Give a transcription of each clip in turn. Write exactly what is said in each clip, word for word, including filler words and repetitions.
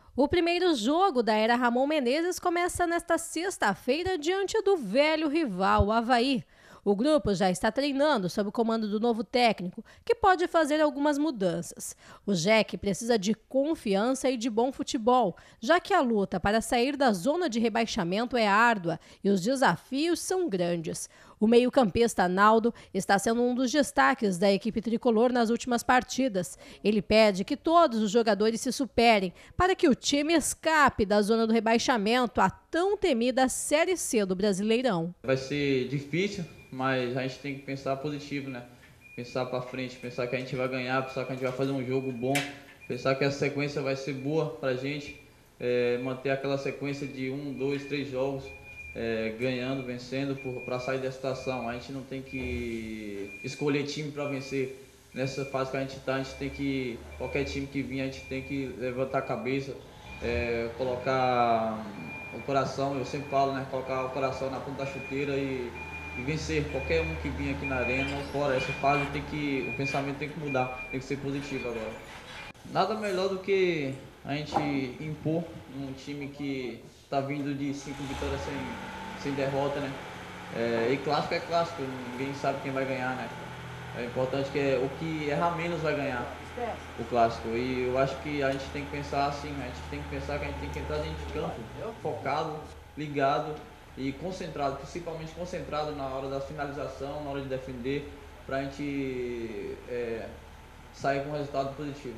O primeiro jogo da era Ramon Menezes começa nesta sexta-feira diante do velho rival, o Avaí. O grupo já está treinando sob o comando do novo técnico, que pode fazer algumas mudanças. O Jack precisa de confiança e de bom futebol, já que a luta para sair da zona de rebaixamento é árdua e os desafios são grandes. O meio-campista Naldo está sendo um dos destaques da equipe tricolor nas últimas partidas. Ele pede que todos os jogadores se superem para que o time escape da zona do rebaixamento, a tão temida Série C do Brasileirão. Vai ser difícil, mas a gente tem que pensar positivo, né? Pensar para frente, pensar que a gente vai ganhar, pensar que a gente vai fazer um jogo bom, pensar que a sequência vai ser boa para a gente, é, manter aquela sequência de um, dois, três jogos, é, ganhando, vencendo, para sair dessa situação. A gente não tem que escolher time para vencer. Nessa fase que a gente está, a gente tem que, qualquer time que vir, a gente tem que levantar a cabeça, é, colocar o coração, eu sempre falo, né, colocar o coração na ponta da chuteira e, e vencer qualquer um que vir aqui na arena ou fora. Essa fase tem que, o pensamento tem que mudar, tem que ser positivo agora. Nada melhor do que a gente impor um time que está vindo de cinco vitórias sem, sem derrota, né? É, e clássico é clássico, ninguém sabe quem vai ganhar, né? É importante que é, o que errar menos vai ganhar o clássico. E eu acho que a gente tem que pensar assim, a gente tem que pensar que a gente tem que entrar dentro de campo, focado, ligado e concentrado, principalmente concentrado na hora da finalização, na hora de defender, para a gente é, sair com um resultado positivo.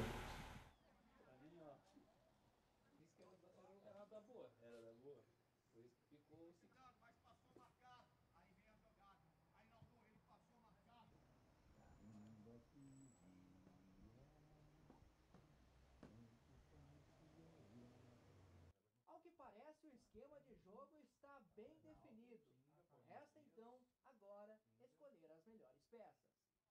Ao que parece, o esquema de jogo está bem definido. Resta então, agora, escolher as melhores peças.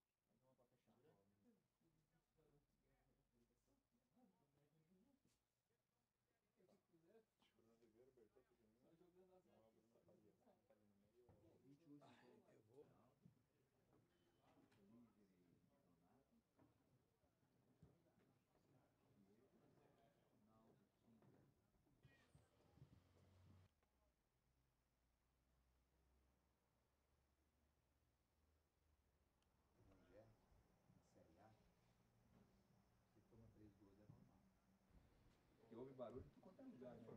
Que houve barulho em quanto é lugar, né?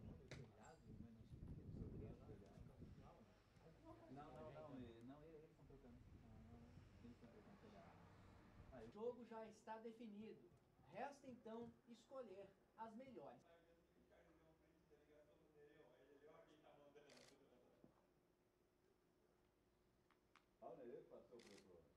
Não, não, não, não, eles estão trocando. Eles estão trocando telhado. O jogo já está definido. Resta então escolher as melhores. Olha, ele passou pro outro.